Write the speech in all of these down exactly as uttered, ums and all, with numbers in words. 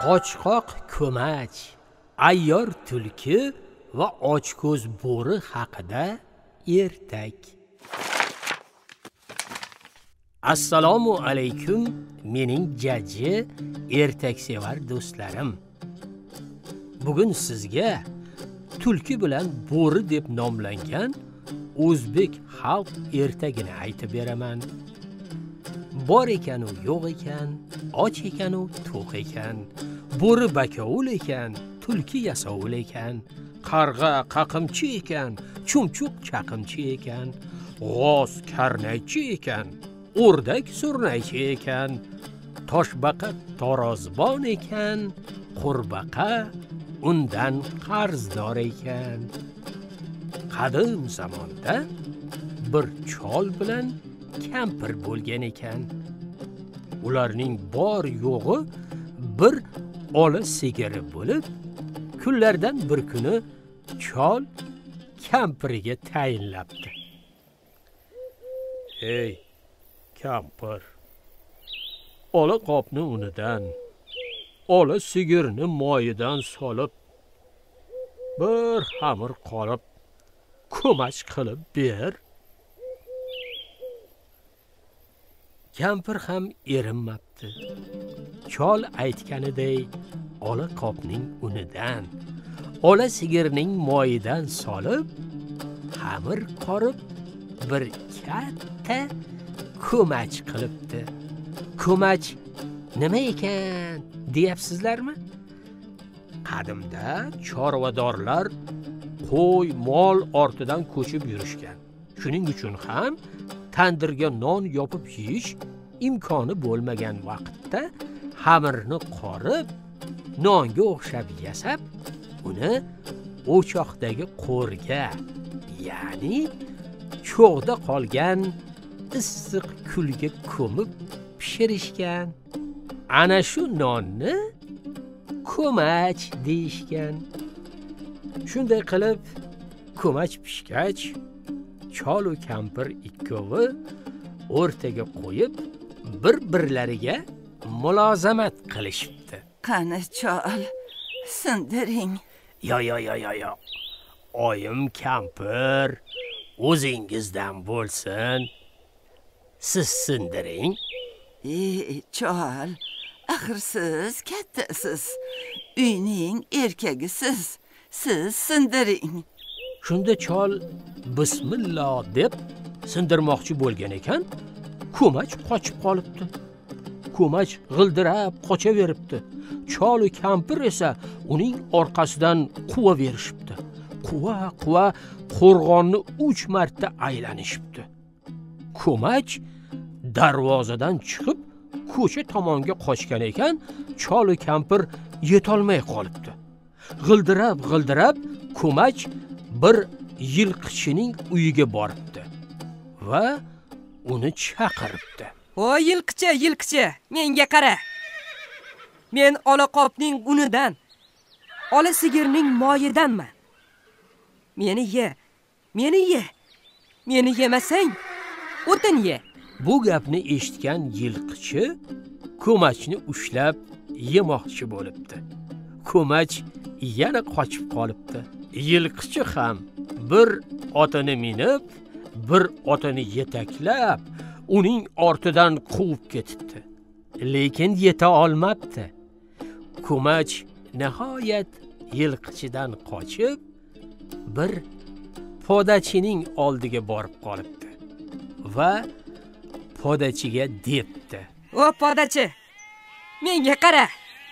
Qochqoq ko'mach, ayyor tulki va ochko'z bo'ri haqida ertak. Assalomu alaykum, mening jajji ertaksevar do'stlarim. Bugun sizga tulki bilan bo'ri deb nomlangan o'zbek xalq ertagini aytib beraman. Bor ekan u yo'q ekan, och ekan u to'q ekan, bo'ri bakovul ekan, tulki yasovul ekan, qarg'a qaqimchi ekan, chumchuq chaqimchi ekan, g'oz karnaychi ekan, o'rdak surnaychi ekan, toshbaqa tarozbon ekan, qurbaqa undan qarzdor ekan. Qadim zamonda bir chol bilan kampir bo'lgan ekan. Ularning bor yo'g'i bir ola sigiri bo'lib, kunlardan bir kuni chol kampiriga tayinlabdi. Ey kampir, ola qopni unidan, ola sigirni moyidan solib, bir xamir qolib, ko'mach qilib ber. Kampir ham erinmabdi. Chol aytganiday ola qopning unidan, ola sigirning moyidan solib, xamir qorib, bir katta ko'mach qilibdi. Ko'mach nima ekan deyapsizlarmi? Qadimda chorvadorlar qo'y, mol ortidan ko'chib yurishgan. Shuning uchun ham tandirga non yopib yeyish imkoni bo'lmagan vaqtda xamirni qorib, nonga o'xshab yasab, uni o'choqdagi qo'rga, ya'ni cho'g'da qolgan issiq kulga ko'mib pishirishgan. Ana shu nonni ko'mach deyishgan. Shunday qilib, ko'mach pishgach, chol va kampir ikkovi o'rtaga qo'yib, bir-birlariga mulozamat qilishibdi. Qani chol, sindiring. Yo yo yo yo yo. Oyim kampir, o'zingizdan bo'lsin. Siz sindiring. Ey chol, axir siz kattasiz. Uyning erkagisiz. Siz sindiring. Shunda chol bismillah deb sindirmoqchi bo'lgan ekan, ko'mach qochib qolibdi. Ko'mach g'ildirab qochaveribdi. Chol va kampir esa uning orqasidan quva berishibdi. Quva quva qo'rg'onni uch marta aylanishibdi. Ko'mach darvozadan chiqib ko'cha tomonga qochgan ekan, chol va kampir yetolmay qolibdi. G'ildirab g'ildirab ko'mach bir yilqichining uyiga boribdi va uni chaqiribdi. "O yilqichi, yilqichi, menga qara. Men ola qopning unidan, ola sigirning moyidanman. Meni ye, meni ye. Meni yemasang, o'tin ye." Bu gapni eshitgan yilqichi ko'machni ushlab yemoqchi bo'libdi. Ko'mach yana qochib qolibdi. Yilqichi ham bir otini minib, bir otini yetaklab, uning ortidan quvib ketibdi. Lekin yeta olmabdi. Ko'mach nihoyat yilqichidan qochib, bir podachining oldiga borib qolibdi va podachiga debdi. "O podachi, menga qara.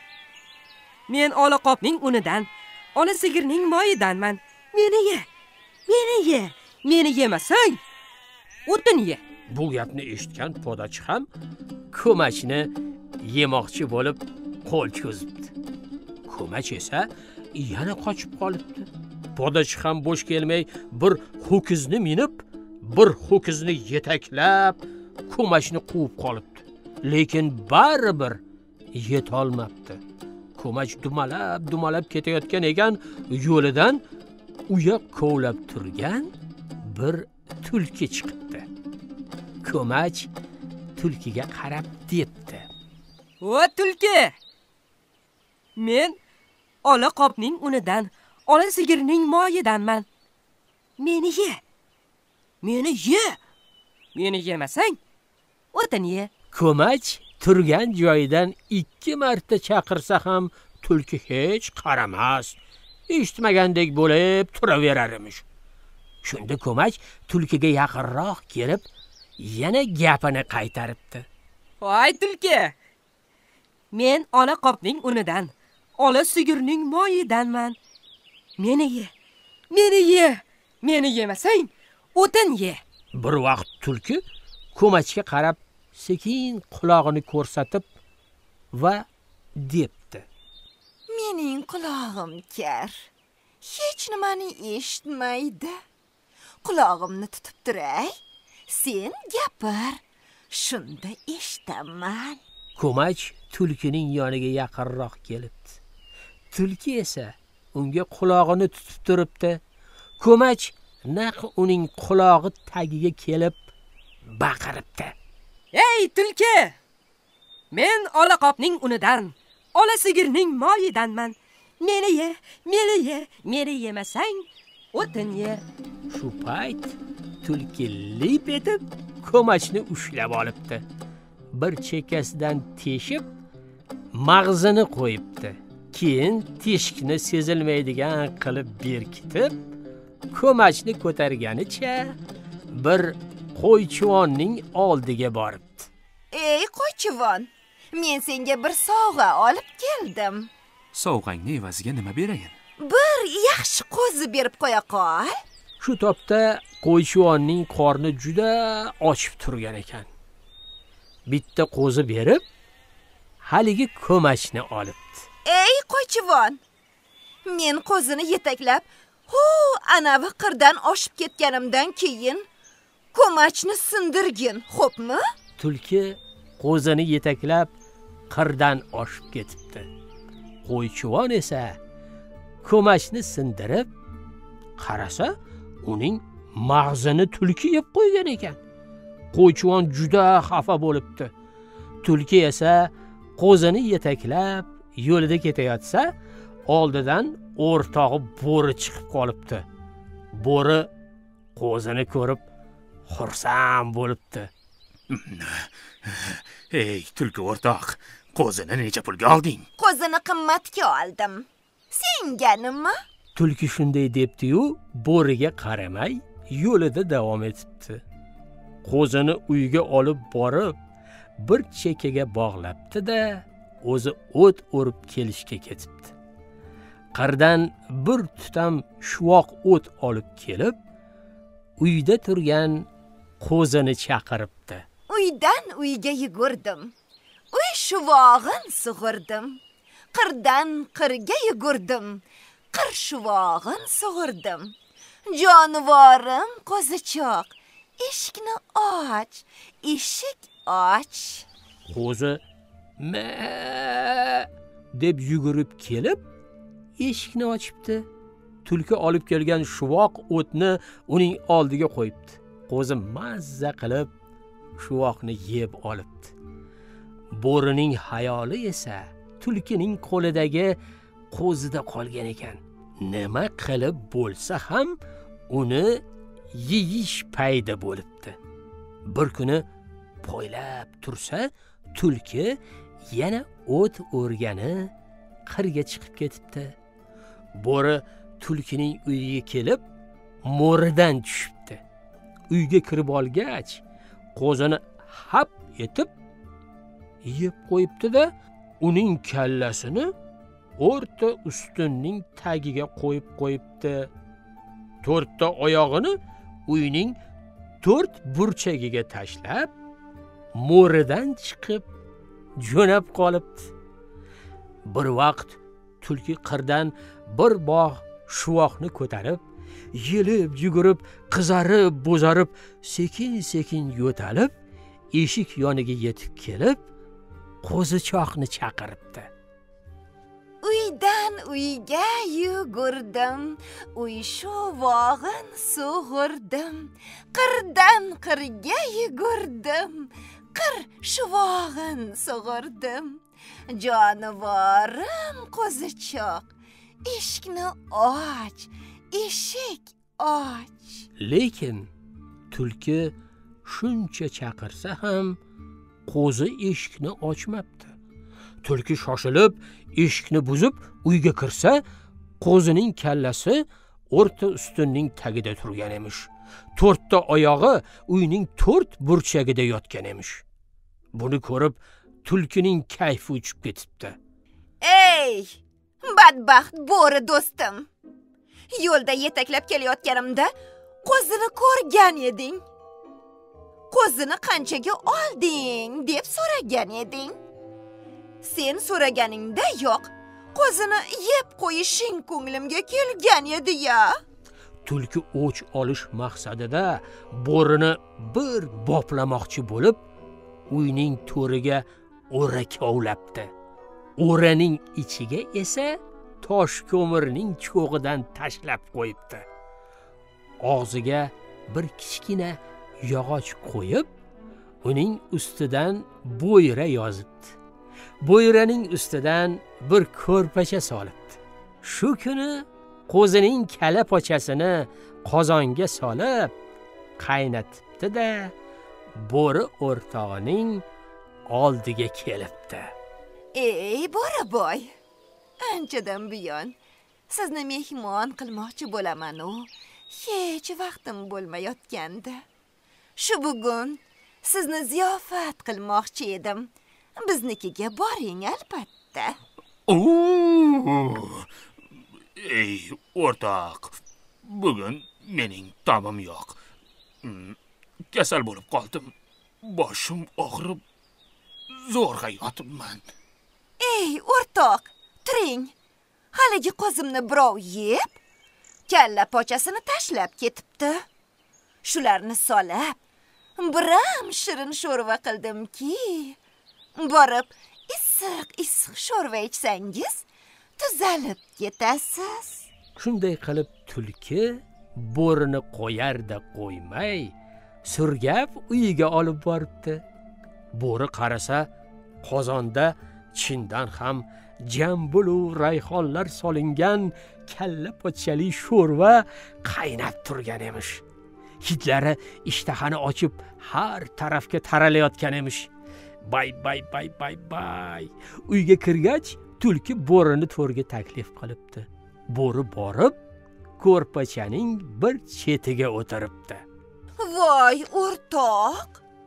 Men ola qopning unidan, ola sigirning moyidanman. Meni ye. Meni ye. Meni yemasang, o'tin ye." Bu gapni eshitgan podachi ham ko'machni yemoqchi bo'lib qo'l cho'zibdi. Ko'mach esa yana qochib qolibdi. Podachi ham bo'sh kelmay bir ho'kizni minib, bir ho'kizni yetaklab, ko'machni quvib qolibdi. Lekin baribir yetolmabdi. Ko'mach dumalab, dumalab ketayotgan ekan, yo'lidan uya kovlab turgan bir tulki chiqibdi. Ko'mach tulkiga qarab debdi. "O tulki, Men ola qopning unidan, ola sigirning moyidanman. Meni ye. Meni ye. Meni yemasang, o'tin ye. Ko'mach turgan joyidan ikki marta chaqirsa ham tulki hech qaramas, eshitmagandek bo'lib turaverar emish. Shunda ko'mach tulkiga yaqinroq kelib, yana gapini qaytaribdi. Voy tulki. Men ola qopning unidan, ola sigirning moyidanman. Meni ye. Meni ye. Meni yemasang, o'tin ye. Bir vaqt tulki ko'machga qarab sekin quloqini ko'rsatib va debdi. Mening quloqim kar. Hech nimani eshitmaydi. Quloqimni tutib turay. Sen gapir. Shunda eshitaman. Ko'mach tulkining yoniga yaqinroq kelibdi. Tulki esa unga quloqini tutib turibdi. Ko'mach naq uning quloqi tagiga kelib baqiribdi. Ey tulki! Men ola qopning unidan, ola sigirning moyidanman. Meni ye, meni ye, meni yemasang, o'tin ye. Shu payt tulki lip etib ko'machni ushlab olibdi. Bir chekkasidan teshib, mag'zini qo'yibdi. Keyin teshikni sezilmaydigan qilib berkitib, ko'machni ko'targanicha bir qo'ychivonning oldiga boribdi. Ey qo'ychivon, men senga bir sovg'a olib keldim. Sovg'angni evaziga nima berayin? Bir yaxshi qo'zi berib qo'ya qol. Shu topda qo'ychivonning qorni juda ochib turgan ekan. Bitta qo'zi berib, haligi ko'machni olibdi. Ey qo'ychivon, men qo'zini yetaklab, hu anavi qirdan oshib ketganimdan keyin ko'machni sindirgin, xo'pmi? Tulki qo'zini yetaklab qirdan oshib ketibdi. Qo'ychivon esa ko'machni sindirib qarasa, uning mag'zini tulki yeb qo'ygan ekan. Qo'ychivon juda xafa bo'libdi. Tulki esa qo'zini yetaklab yo'lida ketayotsa, oldidan o'rtog'i bo'ri chiqib qolibdi. Bo'ri qo'zini ko'rib xursand bo'libdi. Ey tulki o'rtoq, qo'zini necha pulga olding? Qo'zini qimmatga oldim. Senga nima? Tulki shunday debdi-yu, bo'riga qaramay yo'lida davom etibdi. Qo'zini uyga olib borib, bir chekkaga bog'labdi-da, o'zi o't o'rib kelishga ketibdi. Qirdan bir tutam shuvoq o't olib kelib, uyda turgan qo'zini chaqiribdi. Uydan uyga yugurdim. Uy shuvog'in sug'urdim. Qirdan qirga yugurdim. Qir shuvog'in sug'urdim. Jonivorim qo'zichoq, eshikni och, eshik och. Qo'zi ma deb yugurib kelib, eshikni ochibdi. Tulki olib kelgan shuvoq o'tni uning oldiga qo'yibdi. Qo'zi mazza qilib shuvoqni yeb olibdi. Bo'rining hayoli esa tulkining qo'lidagi qo'zida qolgan ekan. Nima qilib bo'lsa ham uni yeyish payda bo'libdi. Bir kuni poylab tursa, tulki yana o't o'rgani qirga chiqib ketibdi. Bo'ri tulkining uyiga kelib, mo'ridan tushibdi. Uyga kirib olgach, qo'zini hap etib yeb qo'yibdi-da, uning kallasini o'rta ustunning tagiga qo'yib qo'yibdi. To'rtta oyog'ini uyning to'rt burchagiga tashlab, mo'ridan chiqib jo'nab qolibdi. Bir vaqt tulki qirdan bir bog' shuvoqni ko'tarib, yelib, yugurib, qizarib, bo'zarib, sekin-sekin yo'talib, eshik yoniga yetib kelib, qo'zichoqni chaqiribdi. Uydan uyga yugurdim, uy shuvog'in sug'urdim. Qirdan qirga yugurdim, qir shuvog'in sug'urdim. Jonivorim qo'zichoq, eshikni och, eshik och. Lekin tulki shuncha chaqirsa ham qo'zi eshikni ochmabdi. Tulki shoshilib eshikni buzib uyga kirsa, qo'zining kallasi o'rta ustunning tagida turgan emish. To'rtta oyog'i uyning to'rt burchagida yotgan emish. Buni ko'rib tulkining kayfi uchib ketibdi. Ey, badbaxt bo'ri do'stim. Yo'lda yetaklab kelayotganimda qo'zini ko'rgan eding. Qo'zini qanchaga olding deb so'ragan eding. Sen so'raganingda yo'q, qo'zini yeb qo'yishing ko'nglimga kelgan edi-ya. Tulki o'ch olish maqsadida bo'rini bir boplamoqchi bo'lib, uyning to'riga o'ra kovlabdi. O'raning ichiga esa tosh ko'mirning cho'g'idan tashlab qo'yibdi. Og'ziga bir kichkina yog'och qo'yib, uning ustidan bo'yra yozibdi. Bo'yraning ustidan bir ko'rpacha solibdi. Shu kuni qo'zining kala pochasini qozonga solib qaynatibdi-da, bo'ri o'rtog'ining oldiga kelibdi. Ey bo'riboy, anchadan buyon sizni mehmon qilmoqchi bo'laman-u, hech vaqtim bo'lmayotgandi. Shu bugun sizni ziyofat qilmoqchi edim. Biznikiga boring albatta. Oo! Ey o'rtoq, bugun mening tomim yo'q. Kasal bo'lib qoldim. Boshim og'rib, zo'rg'a yotibman. Ey o'rtoq, turing. Haligi qo'zimni birov yeb, kalla pochasini tashlab ketibdi. Shularni solib, biram shirin sho'rva qildimki, borib issiq-issiq sho'rva ichsangiz, tuzalib ketasiz. Shunday qilib tulki bo'rini qo'yarda qo'ymay, surgab uyiga olib boribdi. Bo'ri qarasa, qozonda chindan ham jambulu rayhonlar solingan kalla pochali sho'rva qaynab turgan emish. Hidlari ishtahani ochib har tarafga taralayotgan emish. Bay bay bay bay bay. Uyga kirgach, tulki bo'rini to'rga taklif qilibdi. Bo'ri borib, ko'rpachaning bir chetiga o'tiribdi. Voy o'rtoq,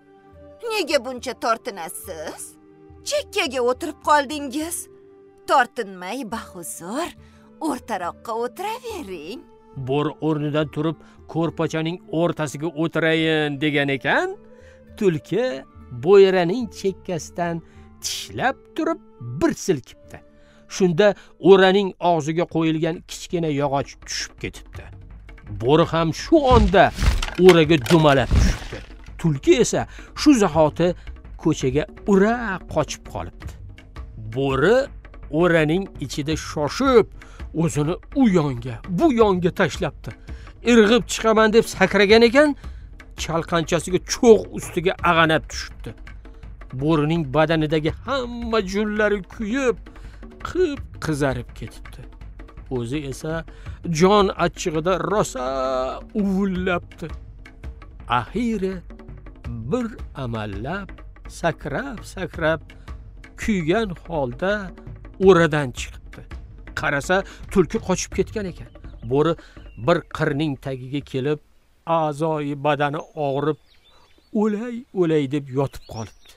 nega buncha tortinasiz? Chekkaga o'tirib qoldingiz. Tortinmay bahuzur o'rtaroqqa o'tiravering. Bo'ri o'rnidan turib ko'rpachaning o'rtasiga o'tirayin degan ekan, tulki bo'yraning chekkasidan tishlab turib bir silkibdi. Shunda o'raning og'ziga qo'yilgan kichkina yog'och tushib ketibdi. Bo'ri ham shu onda o'raga dumalab tushibdi. Tulki esa shu zahoti ko'chaga ura qochib qolibdi. Bo'ri o'raning ichida shoshib, o'zini u yonga, bu yonga tashlabdi. Irg'ib chiqaman deb sakragan ekan, chalqanchasiga cho'g' ustiga ag'anab tushibdi. Bo'rining badanidagi hamma junlari kuyib, qip qizarib ketibdi. O'zi esa jon achchig'ida rosa uvillabdi. Axiri bir amallab sakrab sakrab kuygan holda o'radan chiqibdi. Qarasa, tulki qochib ketgan ekan. Bo'ri bir qirning tagiga kelib, a'zoyi badani og'rib, o'lay o'lay deb yotib qolibdi.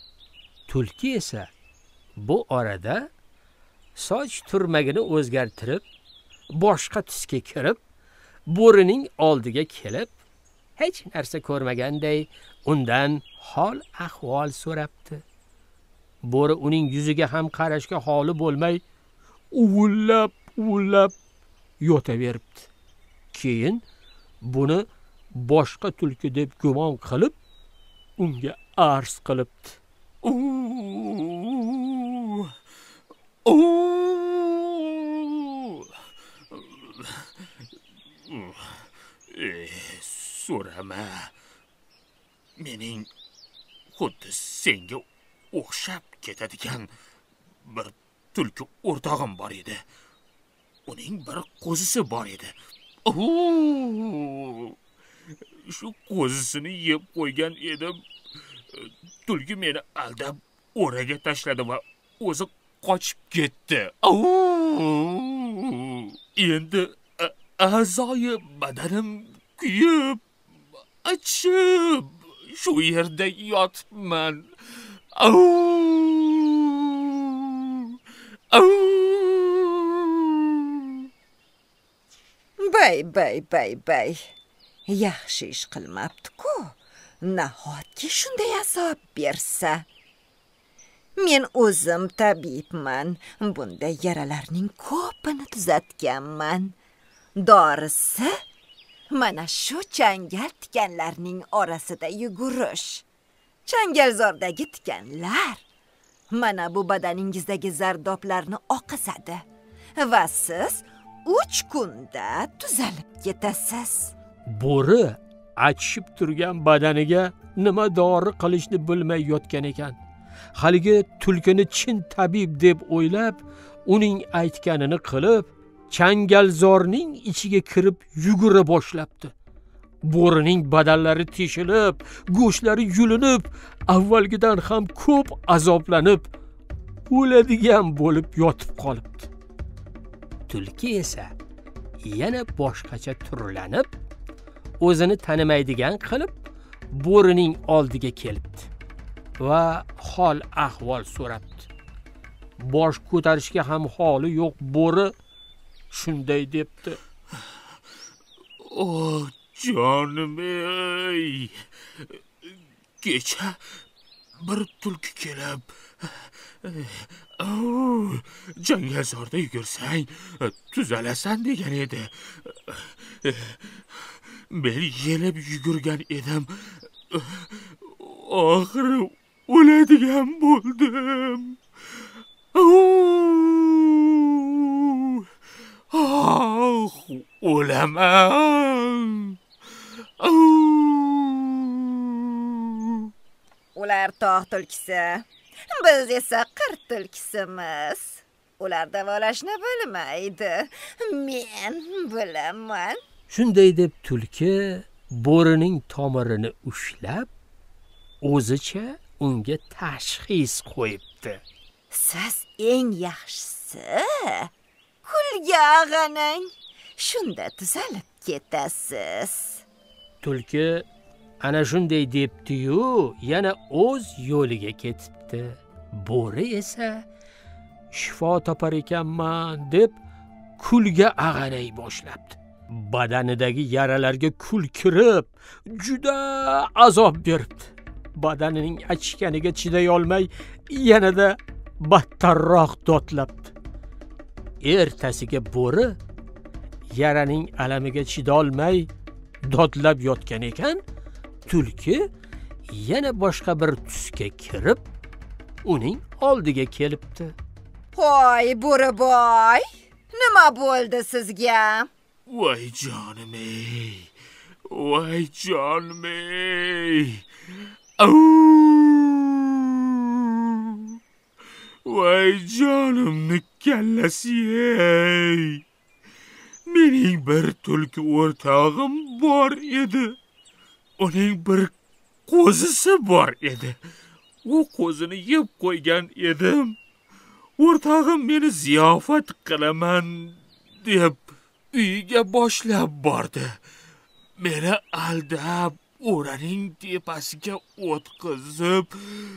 Tulki esa bu orada soch turmagini o'zgartirib, boshqa tusga kirib, bo'rining oldiga kelib, hech narsa ko'rmaganday undan hol ahvol so'rabdi. Bo'ri uning yuziga ham qarashga holi bo'lmay, uvillab, uvillab yotaveribdi. Keyin buni boshqa tulki deb gumon qilib, unga arz qilibdi. Oo! Oo! Ey, so'rama. Mening xuddi senga o'xshab ketadigan bir tulki o'rtog'im bor edi. Uning bir qo'zisi bor edi. Shu qo'zisini yeb qo'ygan edim. Tulki meni aldab o'raga tashladi va o'zi qochib ketdi. Endi a'zoyi badanim kuyib, achib shu yerda yotibman. Bay bay bay bay. Yaxshi ish qilmabdi-ku. Nahotki shunday azob bersa. Men o'zim tabibman. Bunday yaralarning ko'pini tuzatganman. Dorisi mana shu changal tikanlarning orasida yugurish. Changalzordagi tikanlar mana bu badaningizdagi zardoblarni oqizadi va siz uch kunda tuzalib ketasiz. Bo'ri achishib turgan badaniga nima dori qilishni bilmay yotgan ekan. Haligi tulkini chin tabib deb o'ylab, uning aytganini qilib, changalzorning ichiga kirib yugura boshlabdi. Bo'rining badallari teshilib, go'shtlari yulinib, avvalgidan ham ko'p azoblanib, o'ladigan bo'lib yotib qolibdi. Tulki esa yana boshqacha turlanib, o'zini tanimaydigan qilib, bo'rining oldiga kelibdi va hol ahvol so'rabdi. Bosh ko'tarishga ham holi yo'q bo'ri shunday debdi: "O jonim ey, kecha bir tulki kelib, Changalzorda yugursang tuzalasan degan edi. Men yelib yugurgan edim. Oxiri o'ladigan bo'ldim. Ah, o'laman. Ular tog' tulkisi, biz esa qir tulkisimiz. Ular davolashni bilmaydi. Men bilaman. Shunday deb tulki bo'rining tomirini ushlab, o'zicha unga tashxis qo'yibdi. Siz eng yaxshisi kulga ag'anang. Shunda tuzalib ketasiz. Tulki ana shunday debdi-yu, yana o'z yo'liga ketibdi. Bo'ri esa shifo topar ekanman deb kulga ag'anay boshlabdi. Badanidagi yaralarga kul kirib, juda azob beribdi. Badanining achishganiga chiday olmay, yanada battarroq dodlabdi. Ertasiga bo'ri yaraning alamiga chidolmay dodlab yotgan ekan, tulki yana boshqa bir tusga kirib, uning oldiga kelibdi. Hoy, bo'ri boy, nima bo'ldi sizga? Voy jonim ey, voy jonim ey. Voy jonimni kallasi ey. Mening bir tulki o'rtog'im bor edi. Uning bir qo'zisi bor edi. U qo'zini yeb qo'ygan edim. O'rtog'im meni ziyofat qilaman deb uyiga boshlab bordi. Meni aldab, o'raning tepasiga o'tqizib,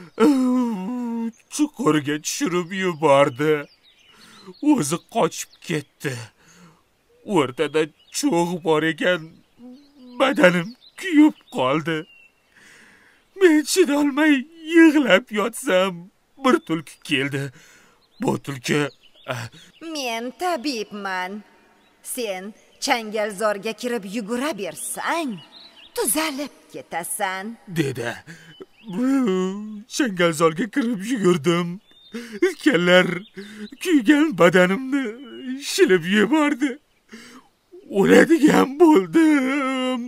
chuqurga tushirib yubordi. O'zi qochib ketdi. O'rtada cho'g' bor ekan, badanim kuyib qoldi. Men chidolmay yig'lab yotsam, bir tulki keldi. Bu tulki: Men tabibman. Sen changalzorga kirib yugura bersang, tuzalib ketasan, dedi. Changalzorga kirib yugurdim. Kallar kuygan badanimni shilib yubordi. O'ladigan bo'ldim.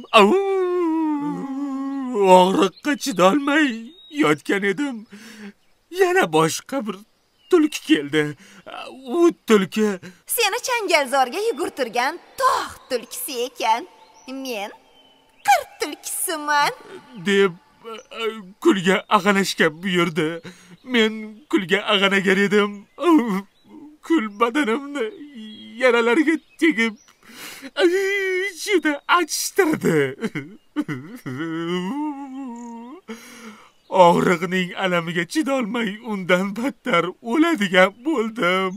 Og'riqqa chidolmay yotgan edim. Yana boshqa bir tulki keldi. U tulki Seni changalzorga yugurtirgan tog' tulkisi ekan. Men qir tulkisiman. deb kulga ag'anashga buyurdi. Men kulga ag'anagan edim. Kul badanimni yaralarga tegib juda achishtirdi. Og'riqning alamiga chidolmay undan battar o'ladigan bo'ldim.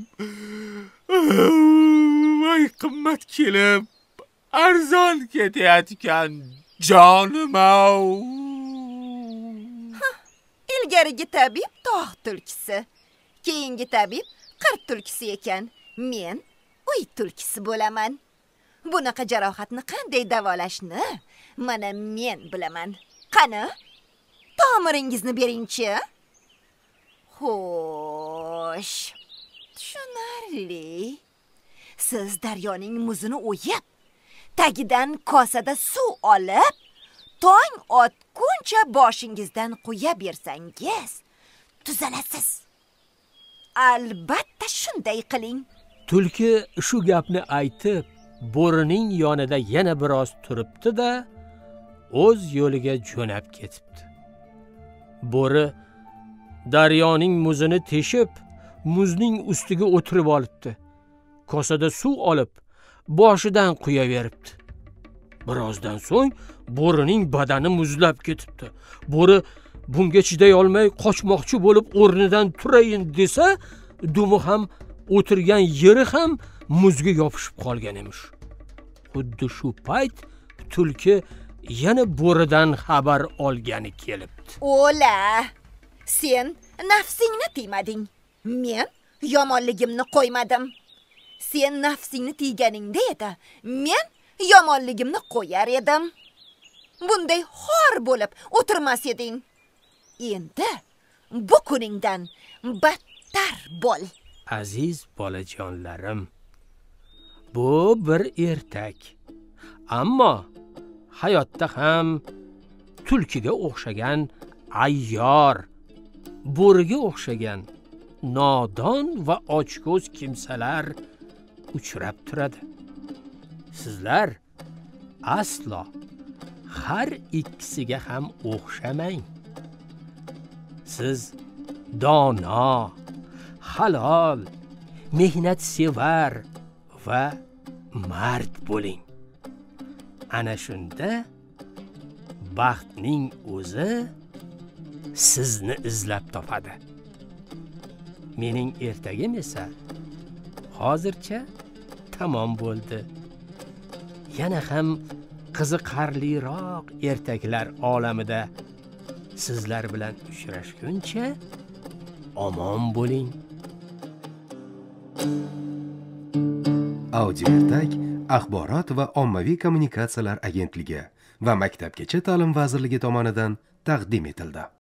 Voy qimmat kelib, arzon ketayotgan jonim-ov. Ilgarigi tabib tog' tulkisi, keyingi tabib qir tulkisi ekan. Men uy tulkisi bo'laman. Bunaqa jarohatni qanday davolashni mana men bilaman. Qani, tomiringizni beringchi. Xo'sh, tushunarli. Siz daryoning muzini o'yib, tagidan kosada suv olib, tong otguncha boshingizdan quya bersangiz, tuzalasiz. Albatta shunday qiling. Tulki shu gapni aytib, bo'rining yonida yana biroz turibdi-da, o'z yo'liga jo'nab ketibdi. Bo'ri daryoning muzini teshib, muzning ustiga o'tirib olibdi. Kosada suv olib, boshidan quyaveribdi. Birozdan so'ng bo'rining badani muzlab ketibdi. Bo'ri bunga chiday olmay qochmoqchi bo'lib o'rnidan turayin desa, dumi ham o'tirgan yeri ham muzga yopishib qolgan emish. Xuddi shu payt tulki yana bo'ridan xabar olgani kelibdi. O'la, sen nafsingni tiymading. Men yomonligimni qo'ymadim. Sen nafsingni tiyganingda edi, men yomonligimni qo'yar edim. Bunday xor bo'lib o'tirmas eding. Endi bu kuningdan battar bo'l. Aziz bolajonlarim, bu bir ertak. Ammo hayotda ham tulkiga o'xshagan ayyor, bo'riga o'xshagan nodon va ochko'z kimsalar uchrab turadi. Sizlar aslo har ikkisiga ham o'xshamang. Siz dono, halol, mehnat sevar va mard bo'ling. Ana shunda baxtning o'zi sizni izlab topadi. Mening ertagim esa hozircha tamom bo'ldi. Yana ham qiziqarliroq ertaklar olamida sizlar bilan uchrashguncha omon bo'ling. Audio ertak Axborot va ommaviy kommunikatsiyalar agentligi va Maktabgacha ta'lim vazirligi tomonidan taqdim etildi.